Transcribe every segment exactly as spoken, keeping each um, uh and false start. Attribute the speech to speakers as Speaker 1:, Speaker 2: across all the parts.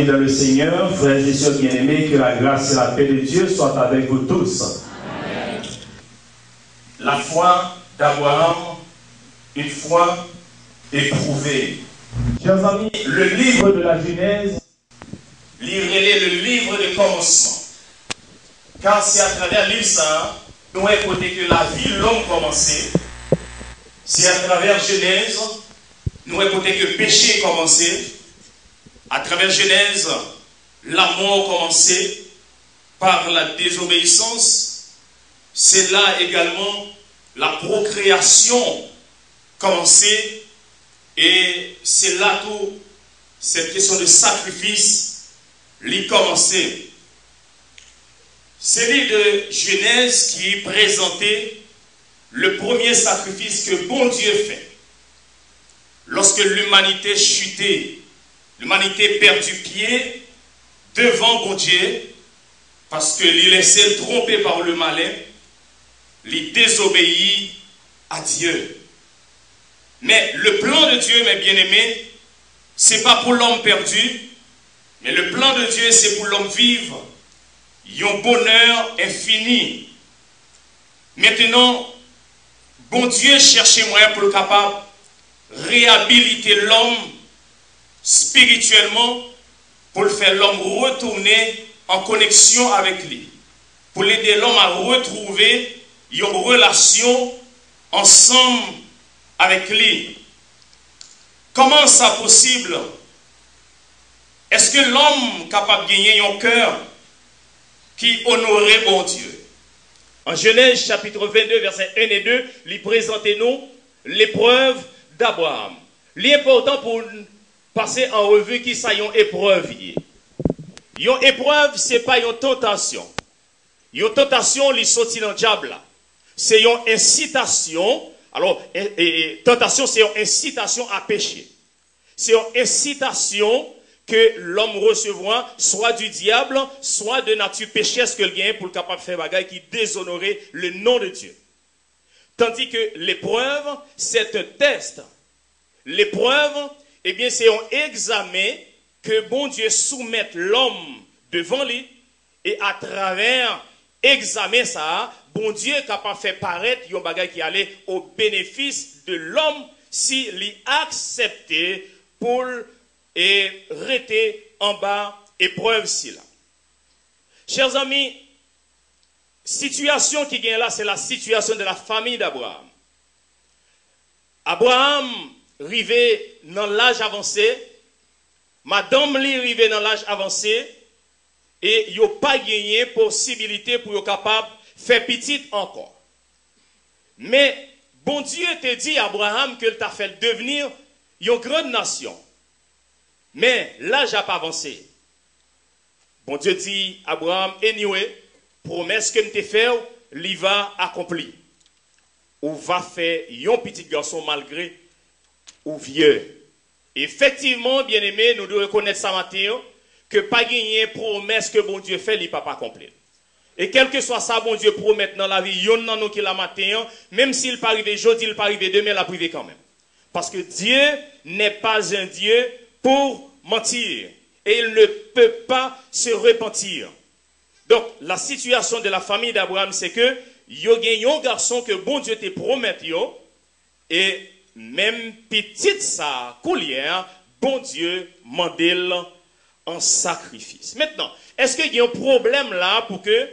Speaker 1: amis dans le Seigneur, frères et sœurs bien-aimés, que la grâce et la paix de Dieu soient avec vous tous. Amen. La foi d'Abraham, une foi éprouvée. Chers amis, le livre de la Genèse, lirez le livre de commencement. Car c'est à travers le livre ça, nous avons côté que la vie de l'homme commençait. C'est à travers Genèse, nous avons côté que le péché commençait. À travers Genèse, la mort commençait par la désobéissance. C'est là également la procréation commençait. Et c'est là tout cette question de sacrifice l'y commençait. C'est le livre de Genèse qui présentait le premier sacrifice que bon Dieu fait. Lorsque l'humanité chutait, l'humanité perdit pied devant bon Dieu, parce que l'il laissait tromper par le malin, il désobéit à Dieu. Mais le plan de Dieu, mes bien-aimés, ce n'est pas pour l'homme perdu, mais le plan de Dieu, c'est pour l'homme vivre. Il y a un bonheur infini. Maintenant, bon Dieu cherchait moyen pour le capable réhabiliter l'homme spirituellement, pour le faire l'homme retourner en connexion avec lui, pour l'aider l'homme à retrouver une relation ensemble avec lui. Comment ça possible? Est-ce que l'homme est capable de gagner un cœur qui honorait bon Dieu? En Genèse chapitre vingt-deux, versets un et deux, il présente nous l'épreuve d'Abraham. L'important pour passer en revue qui ça une épreuve. Une épreuve, ce n'est pas une tentation. Une tentation, il sorti dans le diable. C'est une incitation. Alors, et, et, tentation, c'est une incitation à pécher. C'est une incitation que l'homme recevra, soit du diable, soit de nature pécheresse que le gagne pour le capable de faire bagaille qui déshonorait le nom de Dieu. Tandis que l'épreuve, c'est un test. L'épreuve, eh bien, c'est un examen que bon Dieu soumette l'homme devant lui, et à travers examen ça, bon Dieu est capable de faire paraître un bagage qui allait au bénéfice de l'homme s'il si acceptait pour et rester en bas épreuve si là. Chers amis, situation qui vient là, c'est la situation de la famille d'Abraham. Abraham arrivé dans l'âge avancé, madame lui arrivé dans l'âge avancé, et il n'a pas gagné possibilité pour être capable de faire petite encore. Mais bon Dieu te dit à Abraham que t'a fait devenir une grande nation. Mais l'âge n'a pas avancé. Bon Dieu dit à Abraham, anyway, promesse que je fait, il va accomplir. Ou va faire un petit garçon malgré ou vieux. Effectivement, bien aimé, nous devons reconnaître ça matin, que pas gagner promesse que bon Dieu fait, il ne peut pas accomplir. Et quel que soit ça, bon Dieu promet dans la vie, il y en a nous qui la matin, même s'il peut arriver aujourd'hui, il peut arriver demain, il la privé quand même. Parce que Dieu n'est pas un Dieu pour mentir. Et il ne peut pas se repentir. Donc, la situation de la famille d'Abraham, c'est que il y a un garçon que bon Dieu te promet, et même petite sa coulière, bon Dieu mandel en sacrifice. Maintenant, est-ce qu'il y a un problème là pour que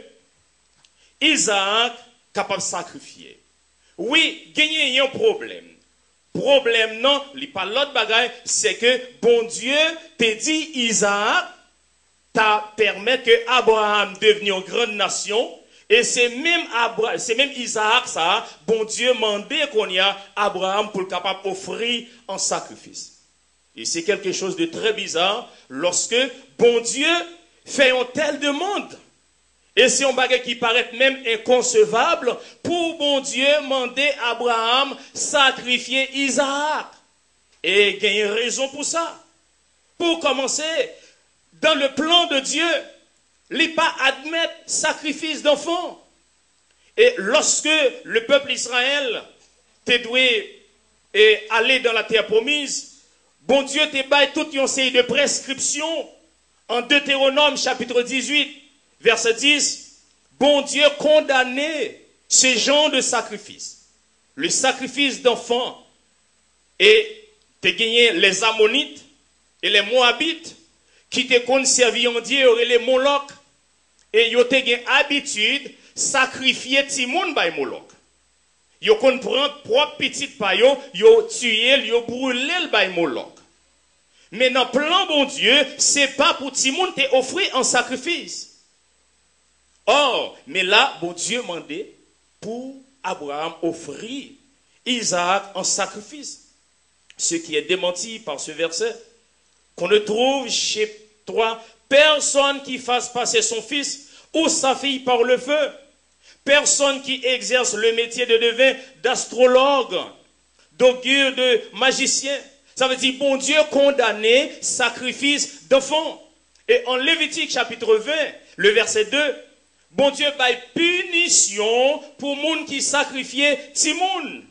Speaker 1: Isaac capable de sacrifier? Oui, il y a un problème. Problème non, il n'y a pas l'autre bagaille, c'est que bon Dieu te dit Isaac, t'a permis que Abraham devienne une grande nation, et c'est même, Abra c'est même Isaac ça, bon Dieu mandé qu'on y a Abraham pour le capable d'offrir en sacrifice. Et c'est quelque chose de très bizarre lorsque bon Dieu fait une telle demande. Et c'est un bagage qui paraît même inconcevable pour bon Dieu demander à Abraham sacrifier Isaac. Et il y a une raison pour ça. Pour commencer, dans le plan de Dieu, il n'est pas admettre sacrifice d'enfants. Et lorsque le peuple Israël te doué aller dans la terre promise, bon Dieu te baille toute une série de prescriptions En Deutéronome chapitre dix-huit, verset dix, bon Dieu condamnait ce genre de sacrifice. Le sacrifice d'enfants. Et te gagné les Ammonites et les Moabites qui te conservé en Dieu et les Moloch. Et ils ont gagné habitude sacrifier Timoun by Moloch. Ils ont prend propre petite paillon, ils ont tué, ils ont brûlé le by Moloch. Mais dans le plan bon Dieu, c'est pas pour Timoun te offrir un sacrifice. Or, mais là, bon Dieu mandait pour Abraham offrir Isaac en sacrifice. Ce qui est démenti par ce verset, qu'on ne trouve chez toi personne qui fasse passer son fils ou sa fille par le feu. Personne qui exerce le métier de devin, d'astrologue, d'augure, de magicien. Ça veut dire, bon Dieu condamné sacrifice d'enfants. Et en Lévitique chapitre vingt, le verset deux, bon Dieu baille punition pour moun qui sacrifiait Timoun.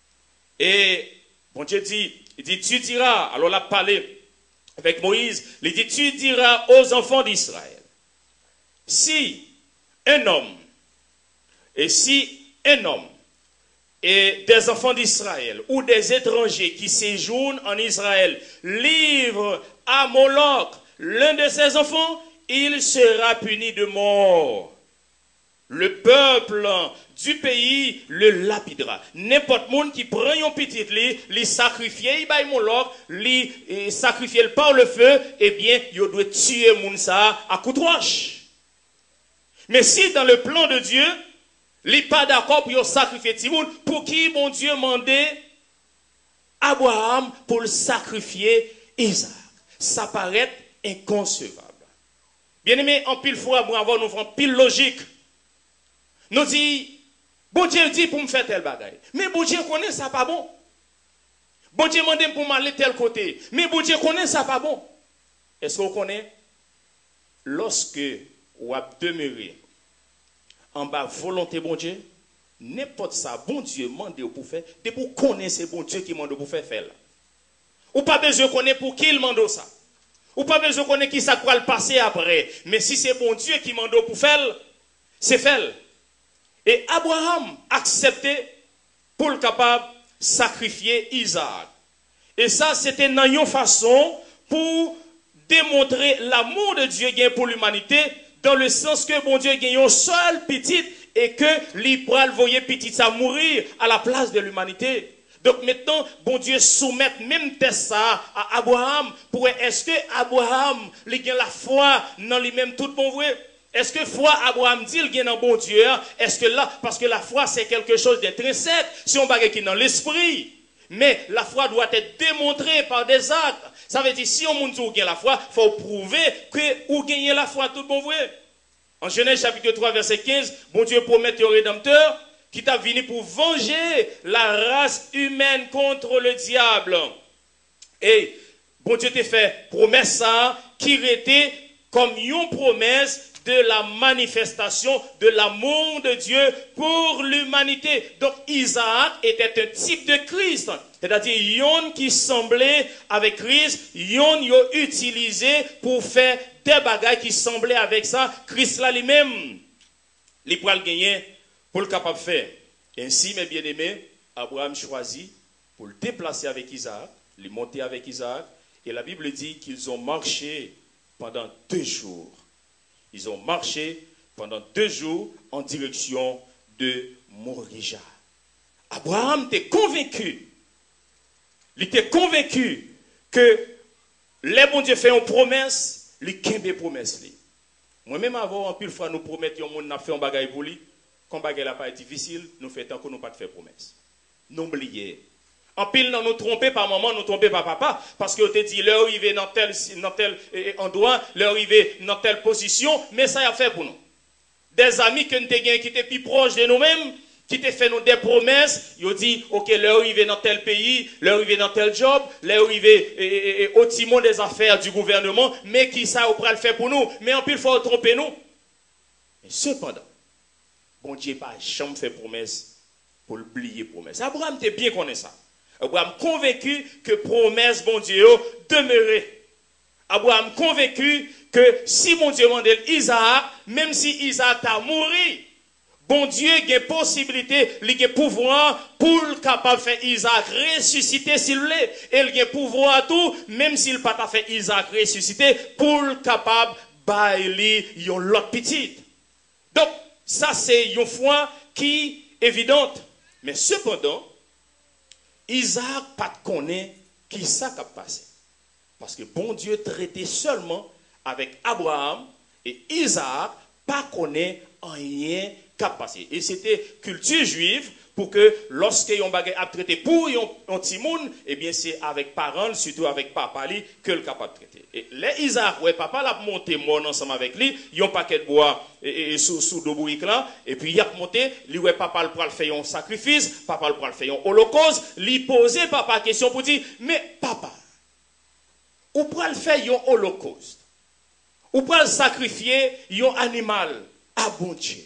Speaker 1: Et bon Dieu dit, il dit, tu diras, alors là parlé avec Moïse, il dit, tu diras aux enfants d'Israël, si un homme, et si un homme, et des enfants d'Israël ou des étrangers qui séjournent en Israël livrent à Moloch l'un de ses enfants, il sera puni de mort. Le peuple du pays le lapidera. N'importe monde qui prend un petit lit, les sacrifier, il Moloch, les sacrifier par le feu, eh bien, il doit tuer moun ça à coup de roche. Mais si dans le plan de Dieu, il n'est pas d'accord pour sacrifier Timoun, pour qui bon Dieu mandait Abraham pour le sacrifier Isaac? Ça paraît inconcevable. Bien aimé, en pile fois, pour avoir nous pile logique. Nous dit, bon Dieu dit pour me faire tel bagaille. Mais bon Dieu connaît ça pas bon. Bon Dieu demande pour m'aller tel côté. Mais bon Dieu connaît ça pas bon. Est-ce qu'on connaît? Lorsque vous demeurez en bas volonté bon Dieu, n'importe ça, bon Dieu mande pour faire, c'est pour connaître c'est bon Dieu qui mande pour faire faire. Ou pas besoin de connaître pour qui il mande ça. Ou pas besoin de connaître qui ça va le passer après. Mais si c'est bon Dieu qui mande pour faire, c'est faire. Et Abraham acceptait pour le capable sacrifier Isaac. Et ça, c'était une façon pour démontrer l'amour de Dieu pour l'humanité, dans le sens que bon Dieu gagne un seul petit et que l'Ibral voyait petit à mourir à la place de l'humanité. Donc maintenant, bon Dieu soumet même ça à Abraham pour est-ce que Abraham il a la foi dans lui-même tout bon vrai? Est-ce que foi Abraham dit il a un bon Dieu? Est-ce que là, parce que la foi c'est quelque chose d'intrinsèque, si on bague qui est dans l'esprit. Mais la foi doit être démontrée par des actes. Ça veut dire, si on dit ou gagne la foi, il faut prouver que ou gagne la foi tout bon vrai. En Genèse chapitre trois, verset quinze, bon Dieu promet au Rédempteur qui t'a venu pour venger la race humaine contre le diable. Et bon Dieu t'a fait promesse ça, qui était comme une promesse de la manifestation de l'amour de Dieu pour l'humanité. Donc Isaac était un type de Christ. C'est-à-dire, yon qui semblait avec Christ, yon yon utilisé pour faire des bagages qui semblaient avec ça. Christ là lui-même, il pourra le gagner pour le capable de faire. Ainsi, mes bien-aimés, Abraham choisit pour le déplacer avec Isaac, le monter avec Isaac. Et la Bible dit qu'ils ont marché pendant deux jours. Ils ont marché pendant deux jours en direction de Morija. Abraham était convaincu. Il était convaincu que les bon Dieu fait une promesse, il kembe promesse. Moi-même, avant, en pile fois, nous promettons que nous fait un bagage pour lui. Quand le bagage n'est pas difficile, nous faisons que nous pas de faire promesse. N'oubliez. En pile, nous nous trompons par maman, nous trompons par papa. Parce que te dit, leur arrivé dans tel, dans tel endroit, leur arrivé dans telle position, mais ça a fait pour nous. Des amis que nous avons qui étaient plus proches de nous-mêmes, qui te fait nous des promesses, ils ont dit, ok, leur arrivé dans tel pays, leur arrivé dans tel job, leur arrivé au timon des affaires du gouvernement, mais qui ça au le faire pour nous, mais en plus il faut tromper nous. Mais cependant, bon Dieu pas jamais fait promesse pour oublier promesse. Abraham était bien connaît ça. Abraham convaincu que promesse bon Dieu demeurait. Abraham convaincu que si mon Dieu demande Isaac, même si Isaac a mouru, bon Dieu a une possibilité, il a un pouvoir pour capable de faire Isaac ressusciter s'il voulait. Et il a un pouvoir tout, même s'il n'a pas fait Isaac ressusciter, pour capable de bailler l'autre petite. Donc, ça c'est une foi qui est évidente. Mais cependant, Isaac pas connaît qui ça qui a passé. Parce que bon Dieu traitait seulement avec Abraham et Isaac, pas connaît rien qui a passé. Et c'était culture juive pour que lorsque yon bagay a traité pour yon, yon timoun, eh bien c'est avec parents, surtout avec papa li, que le capable de traiter. Et les Isaac, ouais, papa l'a monté mon ensemble avec lui, yon paquet de bois et, et, sous sous de bourrique là, et puis il a monté, lui ouais papa le pral faire un sacrifice, papa le pral faire un holocauste, lui poser papa question pour dire mais papa, ou pral faire un holocauste, ou pral sacrifier un animal à bon Dieu.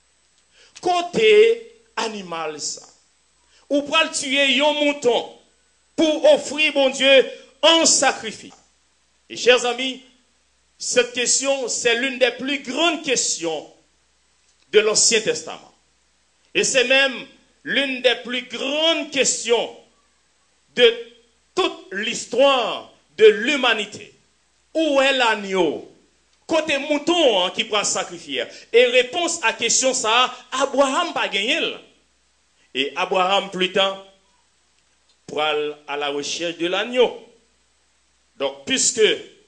Speaker 1: Côté animal ça. Ou pral tuer un mouton pour offrir bon Dieu en sacrifice. Et chers amis, cette question, c'est l'une des plus grandes questions de l'Ancien Testament. Et c'est même l'une des plus grandes questions de toute l'histoire de l'humanité. Où est l'agneau? Côté mouton hein, qui prend sacrifier. Et réponse à la question ça, Abraham pas gagné. Et Abraham plus tard pour aller à la recherche de l'agneau. Donc puisque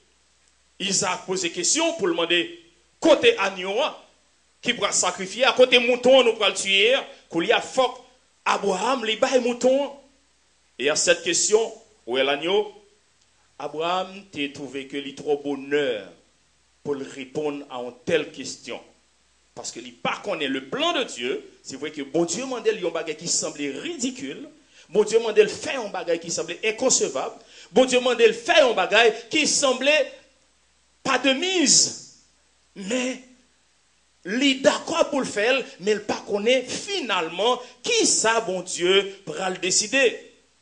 Speaker 1: Isaac pose des questions pour le demander côté agneau qui prend sacrifier, à côté mouton nous pour le tuer, qu'il y a faut Abraham les bail mouton. Et à cette question, où est l'agneau? Abraham t'a trouvé que il trop bonheur pour répondre à une telle question. Parce que il pas connaît le plan de Dieu. C'est vrai que bon Dieu m'a dit un bagage qui semblait ridicule. Bon Dieu m'a dit faire un bagage qui semblait inconcevable. Bon Dieu m'a dit faire un bagage qui semblait pas de mise. Mais il est d'accord pour le faire, mais il pas connaît finalement qui ça bon Dieu pourra le décider.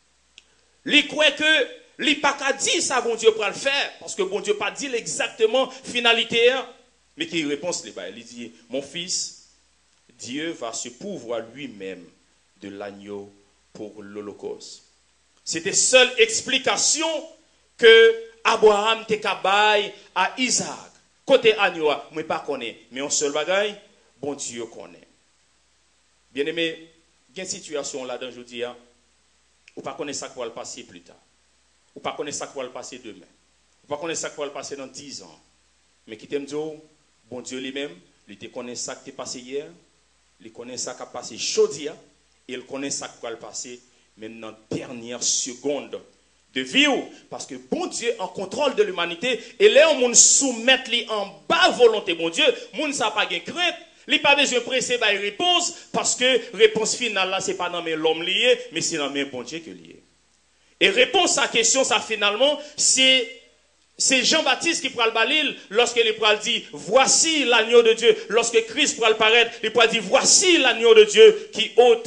Speaker 1: Il croit que il pas qu'à dire ça bon Dieu pour le faire parce que bon Dieu pas dit exactement finalité mais qui réponse les il dit mon fils Dieu va se pourvoir lui-même de l'agneau pour l'holocauste. C'était seule explication que Abraham te kabaye à Isaac côté agneau mais pas connaît mais un seul bagaille bon Dieu connaît. Bien-aimé, il y a une situation là dans aujourd'hui ou pas connaître ça qui va le passer plus tard. Ou pas connaître ça qui va le passer demain. Ou pas connaître ça qui va le passer dans dix ans. Mais qui t'aime dire, bon Dieu lui-même, il te connaît ça qui t'est passé hier, il connaît ça qui a passé aujourd'hui, et il connaît ça qui va le passer même dans la dernière seconde de vie. Parce que bon Dieu en contrôle de l'humanité, et là on soumet en bas volonté, bon Dieu, moun ça pas de crainte. Il n'y a pas besoin de presser la réponse, parce que réponse finale là, ce n'est pas dans l'homme lié, mais c'est dans le bon Dieu que lié. Et réponse à la question, ça finalement, c'est Jean-Baptiste qui prend le balil lorsqu'il pourra dire voici l'agneau de Dieu. Lorsque Christ pourra le paraître, il pourra dire voici l'agneau de Dieu qui ôte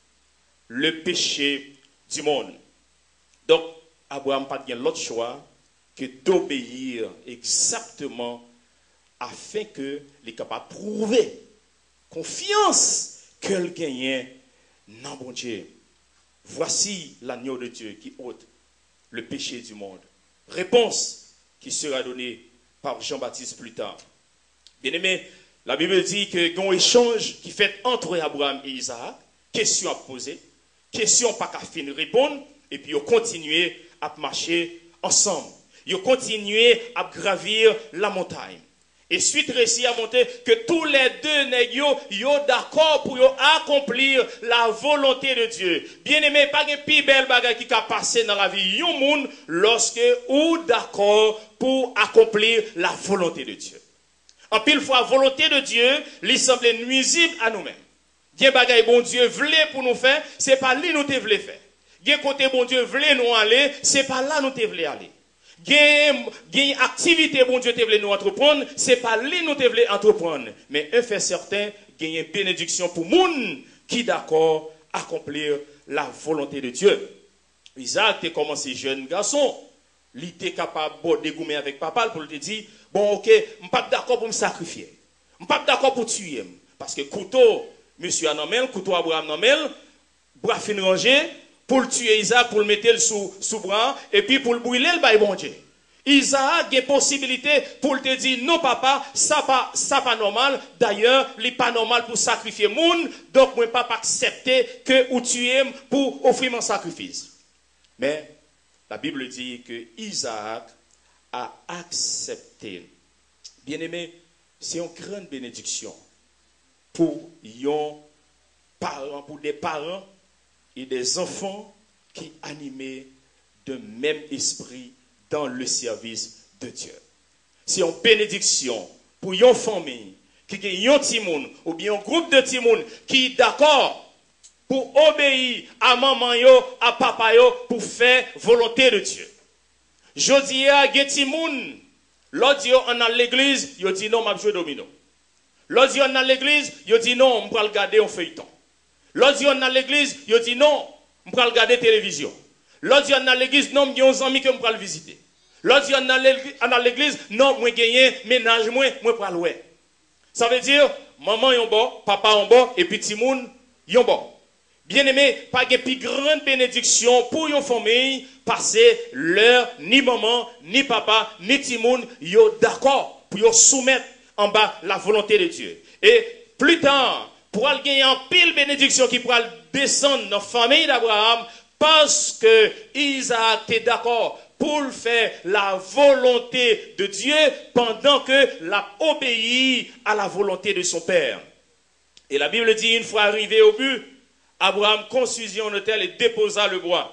Speaker 1: le péché du monde. Donc, Abraham n'a pas de l'autre choix que d'obéir exactement afin qu'il est capable de prouver confiance qu'il gagne dans bon Dieu. Voici l'agneau de Dieu qui ôte le péché du monde. Réponse qui sera donnée par Jean-Baptiste plus tard. Bien-aimé, la Bible dit qu'il y a un échange qui fait entre Abraham et Isaac. Question à poser, question pas qu'à finir répondre, et puis ils ont continué à marcher ensemble. Ils ont continué à gravir la montagne. Et suite réussi à monter que tous les deux nègres sont d'accord pour accomplir la volonté de Dieu. Bien aimé, pas de plus belle bagarre qui a passé dans la vie yon monde lorsque ou d'accord pour accomplir la volonté de Dieu. En pile fois, volonté de Dieu, lui semble nuisible à nous-mêmes. Gen bagay bon Dieu voulait pour nous faire, c'est pas lui nous te voulait faire. Gen côté bon Dieu voulait nous aller, c'est pas là nous te voulait aller. Gen gen activité bon Dieu te voulait nous entreprendre, c'est pas lui nous te voulait entreprendre. Mais un fait certain, gen une bénédiction pour moun qui d'accord accomplir la volonté de Dieu. Isaac a commencé jeune garçon, il était capable de dégommer avec papa pour lui dire, bon ok, je ne suis pas d'accord pour me sacrifier. Je ne suis pas d'accord pour tuer. Parce que couteau, monsieur Anamel, couteau Abraham Anamel, bras fin rangé, pour le tuer Isaac, pour le mettre sous, sous bras, et puis pour le brûler, le bail bon Dieu. Isaac a possibilité pour te dire, non papa, ça pas, ça pas normal. D'ailleurs, il n'est pas normal pour sacrifier moun, donc moi pas accepter que ou tuer pour offrir mon sacrifice. Mais, la Bible dit que Isaac a accepté. Bien aimé, c'est une grande bénédiction pour yon parents, pour des parents et des enfants qui animés de même esprit dans le service de Dieu. C'est une bénédiction pour une famille qui a un timoun ou bien un groupe de timoun qui est d'accord pour obéir à maman yo, à papa yo, pour faire volonté de Dieu. Jodi a gen timoun, l'autre yo en a l'église, yo dit non, m'a joué domino. L'autre yo en a l'église, yo dit non, on va regarder un feuilleton. L'autre yo en a l'église, yo dit non, on va regarder télévision. L'autre yo en a l'église, non, il y a un ami que on va le visiter. L'autre yo en a l'église, non, moi gagner ménage moi, moi pour aller. Ça veut dire maman yon bon, papa yon bon et puis timoun yon bon. Bien-aimé, pas de plus grande bénédiction pour une famille, passer l'heure, ni maman, ni papa, ni timoun, yo d'accord pour yo soumettre en bas la volonté de Dieu. Et plus tard, pour aller gagner en pile bénédiction qui pourra descendre dans la famille d'Abraham, parce que Isaac est d'accord pour faire la volonté de Dieu pendant que l'a obéi à la volonté de son père. Et la Bible dit, une fois arrivé au but, Abraham construisit un autel et déposa le bois.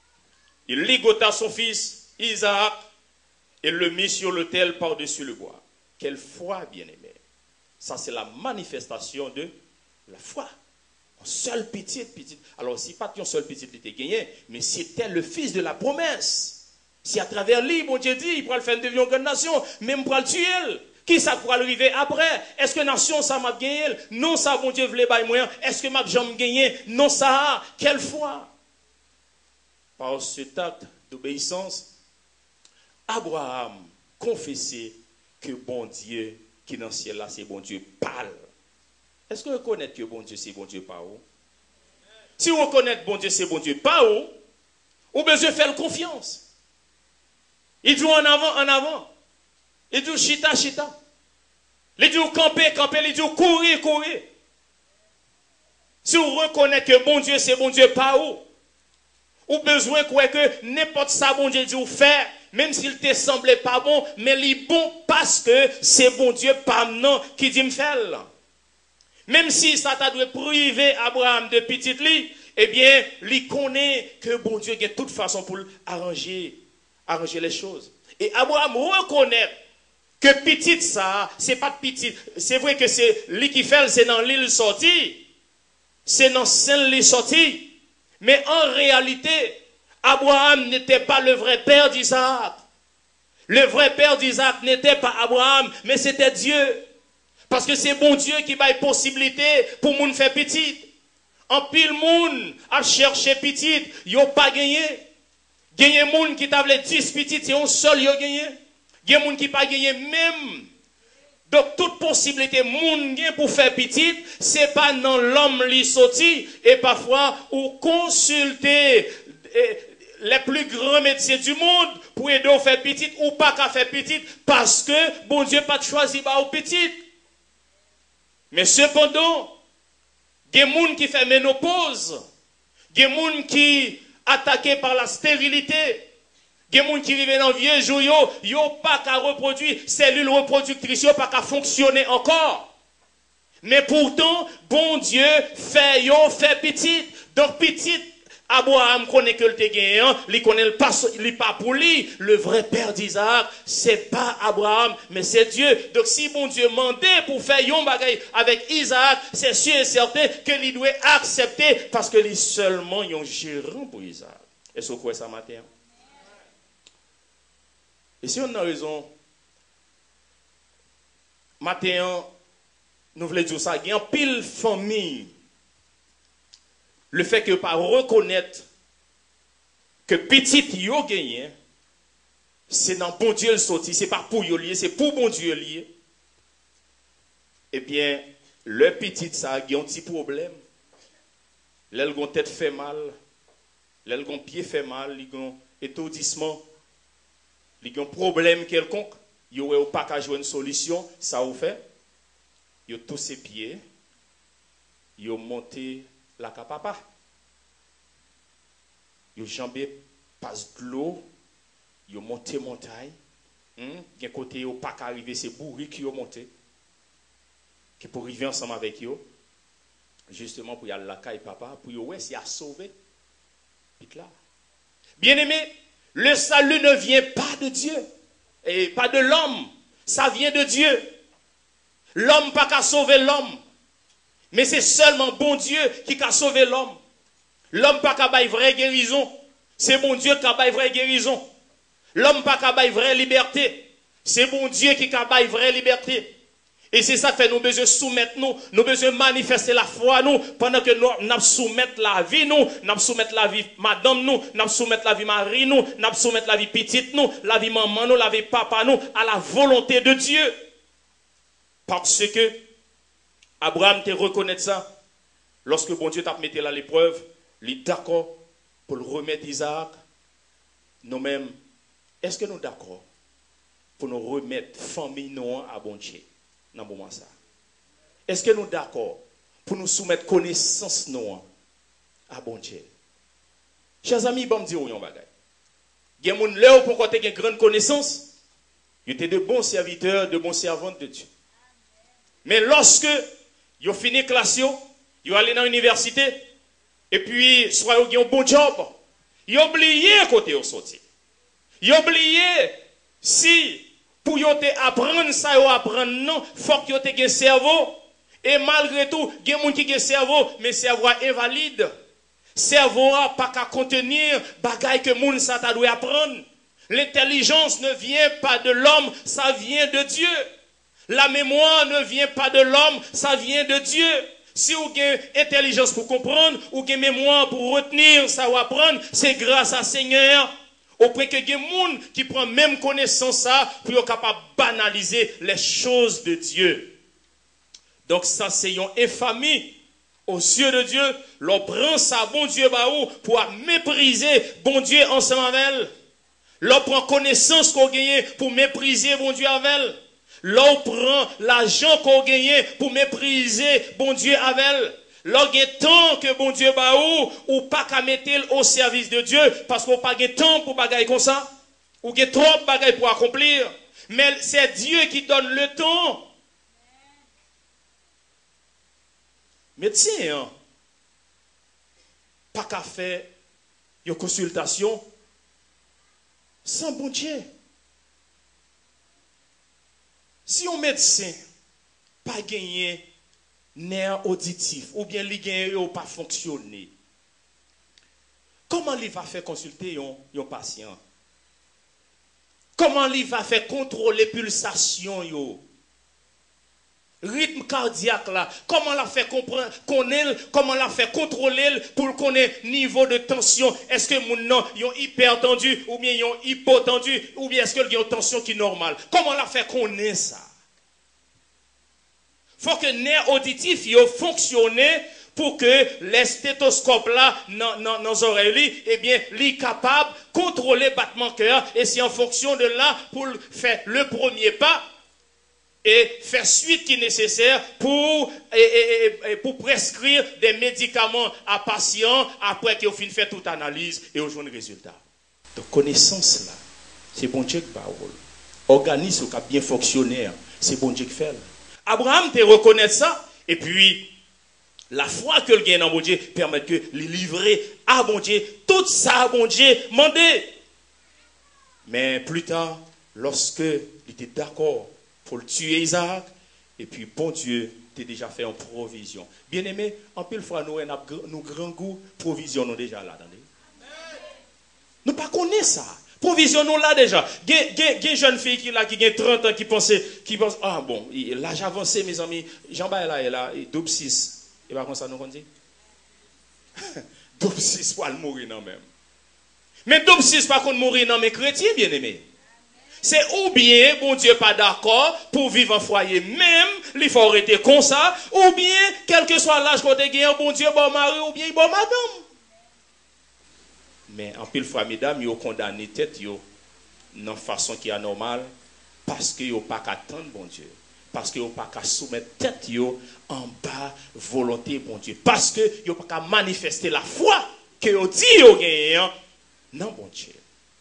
Speaker 1: Il ligota son fils Isaac et le mit sur l'autel par-dessus le bois. Quelle foi, bien-aimé. Ça, c'est la manifestation de la foi. Un seul petit, petit. Alors, si pas qu'un seul petit était gagné, mais c'était le fils de la promesse. Si à travers lui, bon Dieu dit, il pourra le faire devenir une grande nation, même pour le tuer. Qui ça pourra arriver après? Est-ce que nation ça m'a gagné? Non, ça, bon Dieu voulait bailler moyen. Est-ce que m'a jamais gagné? Non, ça, quelle foi? Par cet acte d'obéissance, Abraham confessait que bon Dieu, qui est dans le ciel là, c'est bon Dieu, parle. Est-ce que vous reconnaissez que bon Dieu, c'est bon Dieu, pas où? Si vous reconnaissez que bon Dieu, c'est bon Dieu, pas où? Ou besoin de faire confiance. Il dit en avant, en avant. Il dit chita, chita. Il dit camper, camper. Il dit courir, courir. Si vous reconnaissez que bon Dieu, c'est bon Dieu, pas où? Ou besoin que n'importe ça, bon Dieu dit ou faire, même s'il te semblait pas bon, mais il est bon parce que c'est bon Dieu, pas non, qui dit me faire. Même si ça t'a dû priver Abraham de petit lit, eh bien, il connaît que bon Dieu a de toute façon pour arranger, arranger les choses. Et Abraham reconnaît que petit ça, c'est pas petit. C'est vrai que c'est lui qui fait, c'est dans l'île sortie. C'est dans celle l'île sortie. Mais en réalité, Abraham n'était pas le vrai père d'Isaac. Le vrai père d'Isaac n'était pas Abraham, mais c'était Dieu. Parce que c'est bon Dieu qui a une possibilité pour moun faire petit. En pile moun a cherché petit, yo pas gagné. Gagné moun qui t'a dix petit, c'est un seul yo gagné. Gagné moun qui pas gagné même. Donc toute possibilité moun gagne pour faire petit, c'est pas dans l'homme li sorti et parfois ou consulter les plus grands médecins du monde pour aider à faire petit ou pas qu'à faire petit parce que bon Dieu pas choisi ba ou petit. Mais cependant, il y a des gens qui font ménopause, il y a des gens qui sont attaqués par la stérilité, il y a des gens qui vivent dans le vieux jour, ils n'ont pas qu'à reproduire, cellules reproductrices n'ont pas qu'à fonctionner encore. Mais pourtant, bon Dieu fait yo fait petit. Donc petit, Abraham connaît que le téguéant, il connaît le pas, il pas pour lui. Le vrai père d'Isaac, c'est pas Abraham, mais c'est Dieu. Donc si bon Dieu mandait pour faire yon bagay avec Isaac, c'est sûr et certain que il doit accepter parce que il seulement yon gérant pour Isaac. Est-ce que vous croyez ça matin? Et si on a raison, matin, nous voulons dire ça, il y a une pile famille. Le fait que pas reconnaître que petit yo gagné, c'est dans bon Dieu le sorti, c'est pas pour yo lié, c'est pour bon Dieu lié. Eh bien, le petit ça a un petit problème. L'aile gon tête fait mal, l'aile gon pied fait mal, il gon étourdissement, il gon problème quelconque, yo ou pas qu'à jouer une solution, ça ou fait. Yo tous ses pieds, yo monté la capapa. Yo jambé passe de l'eau, yo monté montagne. Hmm? Gen côté yo pas qu'arriver c'est bourri qui yo monté. Qui pour arriver ensemble avec yo. Justement pour y aller la caille papa, pour y ouais, s'y a sauvé. Là. Bien-aimé, le salut ne vient pas de Dieu et pas de l'homme, ça vient de Dieu. L'homme pas qu'à sauver l'homme, mais c'est seulement bon Dieu qui a sauvé l'homme. L'homme pas qu'à bailler vraie guérison, c'est bon Dieu qui a bailler vraie guérison. L'homme pas qu'à bailler vraie liberté, c'est bon Dieu qui a bailler vraie liberté. Et c'est ça que fait nous besoin soumettre nous, nous besoin manifester la foi nous, pendant que nous nous soumettre la vie nous, nous soumettre la vie madame nous, nous soumettre la vie mari nous, nous soumettre la vie petite nous, la vie maman nous, la vie papa nous, à la volonté de Dieu. Parce que Abraham te reconnaître ça, lorsque bon Dieu t'a mis à l'épreuve, il est d'accord pour le remettre Isaac, nous-mêmes, est-ce que nous sommes d'accord pour nous remettre famille nous à bon Dieu? Est-ce que nous sommes d'accord pour nous soumettre connaissance nous à bon Dieu? Chers amis, bon dire yon bagay. Il y a des gens qui ont une grande connaissance, ils étaient de bons serviteurs, de bons servantes de Dieu. Mais lorsque ils ont fini classe, ils ont allé dans l'université, et puis soit ils ont un bon job, ils ont oublié côté ils sorti. Ils ont oublié si pour yo te apprendre ça yo apprendre non, faut que yo te gen cerveau et malgré tout, gen moun ki gen cerveau mais cerveau invalide. Cerveau pas qu'à contenir bagay que moun sa ta doit apprendre. L'intelligence ne vient pas de l'homme, ça vient de Dieu. La mémoire ne vient pas de l'homme, ça vient de Dieu. Si vous avez intelligence pour comprendre, ou avez mémoire pour retenir, ça ou apprendre, c'est grâce à Seigneur. Au point que il y a des gens qui prennent même connaissance ça pour être capable de banaliser les choses de Dieu. Donc ça c'est une infamie aux yeux de Dieu. L'on prend ça bon Dieu baou pour mépriser bon Dieu ensemble avec elle. L'on prend connaissance qu'on gagne pour mépriser bon Dieu avec elle. L'on prend l'argent qu'on gagne pour mépriser bon Dieu avec elle. L'on a temps que bon Dieu baou ou pas qu'à mettre au service de Dieu parce qu'on n'a pas de temps pour bagailler comme ça. Ou qu'il y a trop de bagaille pour accomplir. Mais c'est Dieu qui donne le temps. Médecin, hein, pas qu'à faire une consultation sans bon Dieu. Si un médecin pas gagné nerf auditif ou bien il gagne ou pas fonctionner, comment il va faire consulter un patient? Comment il va faire contrôler pulsation yo? Rythme cardiaque là, comment la fait comprendre, connaître, comment la fait contrôler pour connaître niveau de tension. Est-ce que mon nom ils ont hypertendu ou bien ils ont hypotendu ou bien est-ce que ils ont une tension qui est normale? Comment la fait connaître ça? Faut que nerf auditif yo fonctionne pour que les stéthoscopes là dans nos oreilles, eh bien, li capable de contrôler battement cœur et c'est en fonction de là pour faire le premier pas et faire suite qui est nécessaire pour, et, et, et, pour prescrire des médicaments à patients après qu'ils ont fini de faire toute analyse et au jour de résultat. Donc, connaissance là, c'est bon Dieu qui parle. Organisme qui a bien fonctionné, c'est bon Dieu qui fait. Abraham te reconnaît ça, et puis la foi que le gain dans bon Dieu permet que les livrer à bon Dieu, tout ça à bon Dieu, mandé. Mais plus tard, lorsque il était d'accord pour le tuer Isaac, et puis bon Dieu t'a déjà fait en provision. Bien aimé, en pile fois nous avons nous grand goût, provision nous déjà là. Attendez. Nous ne connaissons pas ça. Provision nous là déjà. Il y a une jeune fille qui, là, qui a trente ans qui pense, qui pense, ah bon, l'âge avancé mes amis, Jean-Baptiste là, il a double six. Et pas comme ça nous dit? double six pour le mourir non même. Mais double six pas contre mourir non mais chrétien bien aimé. C'est ou bien, bon Dieu pas d'accord pour vivre en foyer même, il faut arrêter comme ça, ou bien, quel que soit l'âge qu'on a, bon Dieu, bon mari, ou bien, bon madame. Mais en pile fois, mesdames, ils ont condamné tête, yo, dans façon qui est anormale, parce qu'ils n'ont pas qu'à attendre, bon Dieu. Parce qu'ils n'ont pas qu'à soumettre tête, yo, en bas, volonté, bon Dieu. Parce qu'ils n'ont pas qu'à manifester la foi que vous dit, yo, gagnant, non, bon Dieu.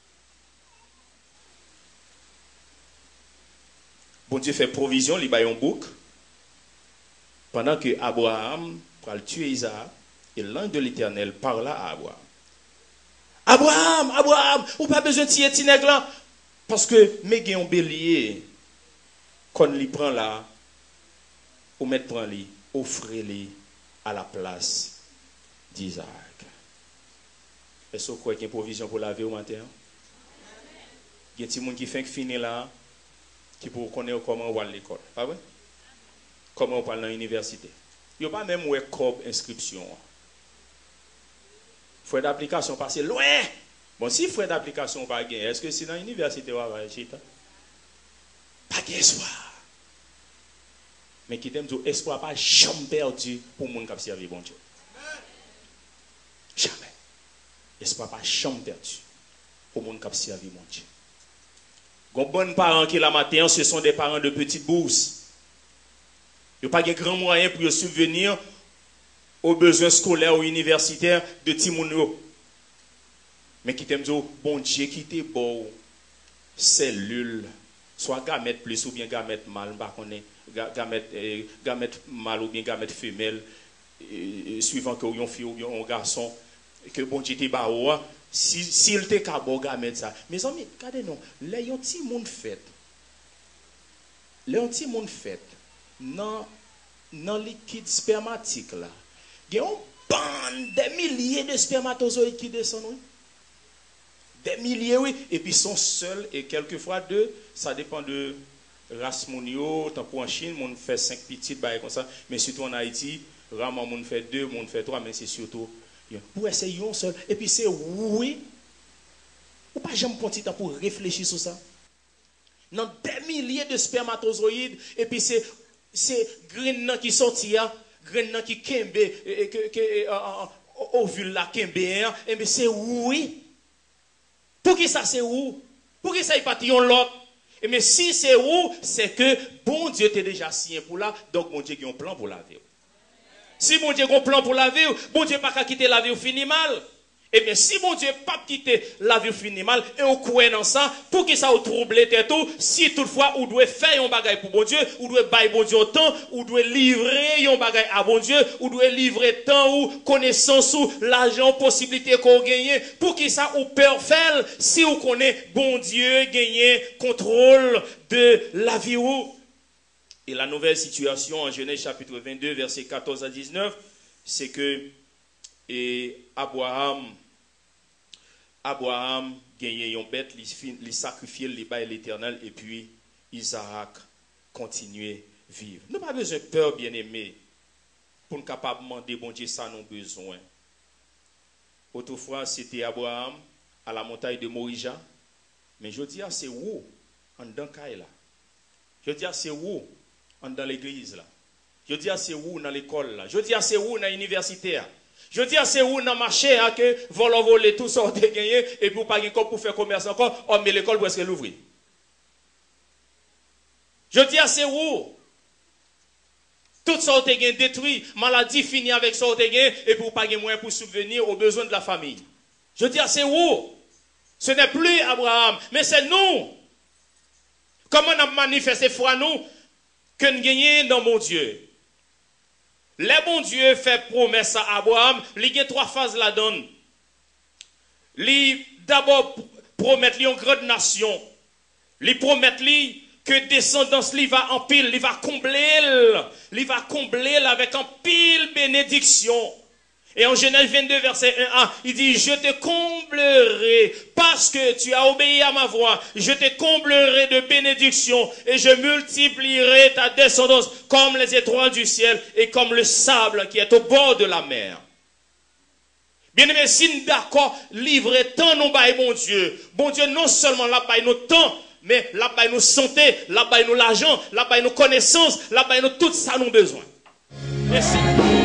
Speaker 1: Bon Dieu fait provision, il y a un bouc. Pendant que Abraham va tuer Isaac, et l'ange de l'Éternel parla à Abraham. Abraham, Abraham, ou pas besoin de tirer Tineg là. Parce que, mais il y a un bélier, quand il prend là, ou mettre prend lui, offrez-lui à la place d'Isaac. Est-ce que vous croyez qu'il y a une provision pour laver au matin? Il y a des gens qui font finir là, qui pour connaître comment on va à l'école. Pas vrai? Comment on parle dans l'université. Il n'y a pas même où est cob inscription. Frais d'application passer loin. Bon, si frais d'application pas gagné, est-ce que c'est dans l'université ou à Chita? Pas d'espoir. Mais qui t'aime dire, espoir pas jamais perdu pour mon qui servi bon Dieu. Jamais. Espoir pas jamais perdu pour mon qui servi bon Dieu. Les bons parents qui la matin, ce sont des parents de petites bourses. Ils n'ont pas de grands moyens pour subvenir aux besoins scolaires ou universitaires de Timounio. Mais qui t'aime dire, bon Dieu, qui t'est beau, cellule, soit gamète plus ou bien gamète mal, gamète, gamète mal ou bien gamète femelle, suivant que vous fille ou bien un garçon, que bon Dieu t'est beau. Si s'il te cabo gamète ça. Mes amis, regardez non, les yon ti moun fait. Les yon ti moun fait dans dans liquide spermatique là. Il y a une bande des milliers de spermatozoïdes qui descendent, oui. Des milliers, oui, et puis ils sont seuls et quelquefois deux, ça dépend de race monio, tant pour en Chine, on fait cinq petites bails comme ça, mais surtout en Haïti, rarement on fait deux, on fait trois, mais c'est surtout pour essayer un seul. Et puis c'est oui. Ou pas jamais prendre temps pour réfléchir sur ça. Dans des milliers de spermatozoïdes, et puis c'est c'est grain qui sortit, grain qui kembe, que ovule la kembe, et bien c'est oui. Pour qui ça c'est où? Pour qui ça y partit on l'autre? Et mais si c'est où, c'est que bon Dieu t'est déjà signé pour là, donc bon Dieu a un plan pour la vie. Si bon Dieu a un plan pour la vie, bon Dieu pas qu'à quitter la vie ou finit mal. Et bien si bon Dieu pas quitter la vie ou finit mal, et on croit dans ça, pour que ça vous trouble tout, si toutefois vous devez faire un bagage pour bon Dieu, vous devez bailler bon Dieu au temps, vous devez livrer un bagage à bon Dieu, vous devez livrer temps ou connaissance ou l'argent, possibilité qu'on gagne, pour que ça vous peut faire, si vous connaissez bon Dieu, gagner contrôle de la vie ou. Et la nouvelle situation en Genèse chapitre vingt-deux, versets quatorze à dix-neuf, c'est que et Abraham, Abraham gagnait une bête, il sacrifiait les bails l'Éternel, et puis Isaac continuait à vivre. Nous n'avons pas besoin de peur, bien-aimé, pour nous capable de demander, bon Dieu, ça nous besoin. Autrefois, c'était Abraham à la montagne de Morija, mais je dis, c'est où? En Dankaï là. Je dis, c'est où? Dans l'église là. Je dis, c'est où? Dans l'école là. Je dis, c'est où? Dans l'université. Je dis, c'est où? Dans le marché que voler, voler, tout ça, de gagner, et pour pas gagner pour faire commerce encore, oh, mais l'école presque l'ouvrir. Je dis, c'est où? Tout ça, de gagner détruit, maladie finie avec ça, de gagner, et pour pas gagner moyen pour subvenir aux besoins de la famille. Je dis, c'est où? Ce n'est plus Abraham, mais c'est nous. Comment on a manifesté foi nous? Que nous gagnons dans mon Dieu. Le bon Dieu fait promesse à Abraham, il y a trois phases là-dedans. Il d'abord promet lui une grande nation. Il promet lui que descendance lui va en pile, il va combler, il va combler avec en pile bénédiction. Et en Genèse vingt-deux, verset un à, il dit, je te comblerai parce que tu as obéi à ma voix. Je te comblerai de bénédictions et je multiplierai ta descendance comme les étoiles du ciel et comme le sable qui est au bord de la mer. Bien aimé, si nous d'accord, livrer tant nous bail, bon Dieu. Bon Dieu, non seulement la bail nos temps, mais là bas nous santé, là bas nous l'argent, là bas nous connaissance, là bas nous tout ça nous besoin. Merci.